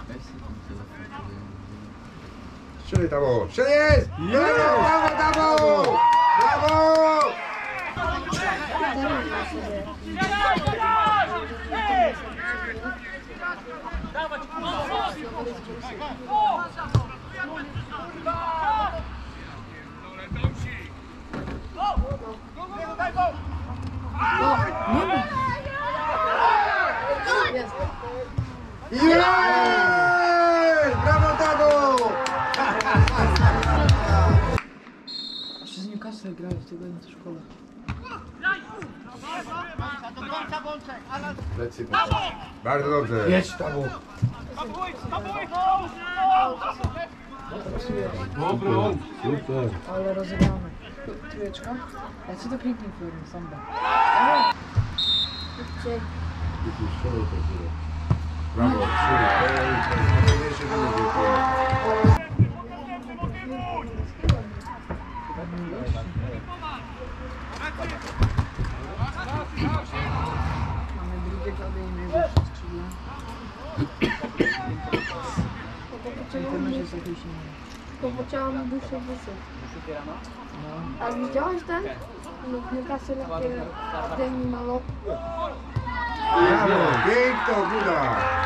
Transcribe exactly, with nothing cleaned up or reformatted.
Strzelaj Tabo! Strzelaj jest! Brawo! Brawo Tabo! Brawo! Jest! Brawo Tabo! Jeszcze z Newcastle grają w tygodniu w szkole. Lecy, bardzo dobrze. Jedź Tabo! Dobra, super. Ale rozegrane. Trójeczka. A co to pięknie Florin, samba. Brawo, trzy. Mamy drugiego odejmujemy przy skrzydle. To też jest jakiś inny. To pociąłem duszę wysyp. A widziałeś ten? No w Newcastle ten malo. Brawo, piękno, Buda.